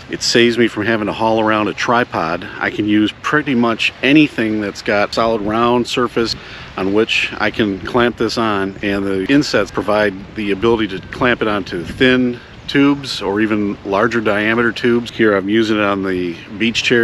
It saves me from having to haul around a tripod. I can use pretty much anything that's got solid round surface on which I can clamp this on, and the insets provide the ability to clamp it onto thin tubes or even larger diameter tubes. Here I'm using it on the beach chair.